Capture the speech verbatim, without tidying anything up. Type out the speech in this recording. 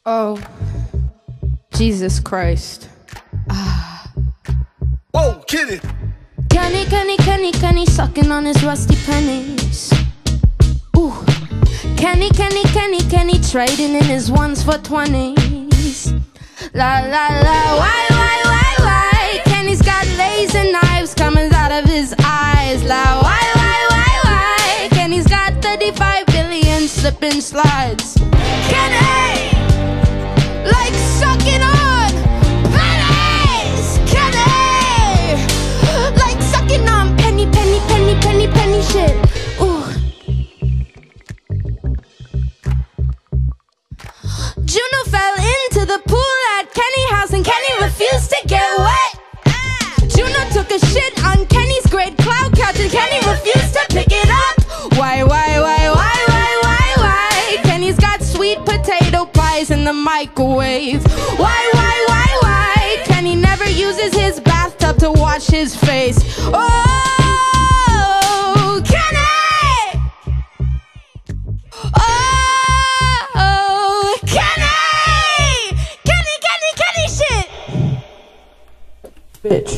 Oh, Jesus Christ. Ah. Whoa, kid it. Kenny, Kenny, Kenny, Kenny, sucking on his rusty pennies. Ooh. Kenny, Kenny, Kenny, Kenny, trading in his ones for twenties. La la la, why, why, why, why? Kenny's got laser knives coming out of his eyes. La, why, why, why, why? Kenny's got thirty-five billion slipping slides. Kenny, like sucking on pennies. Kenny, like sucking on penny, penny, penny, penny, penny shit. Ooh. Juno fell into the pool at Kenny house and Kenny refused to get wet. Juno took a shit on Kenny's great cloud couch and Kenny refused to pick it up. Why, why, why, why, why, why, why? Kenny's got sweet potato pies in the microwave. Why, why, why, why? Kenny never uses his bathtub to wash his face. Oh! Bitch.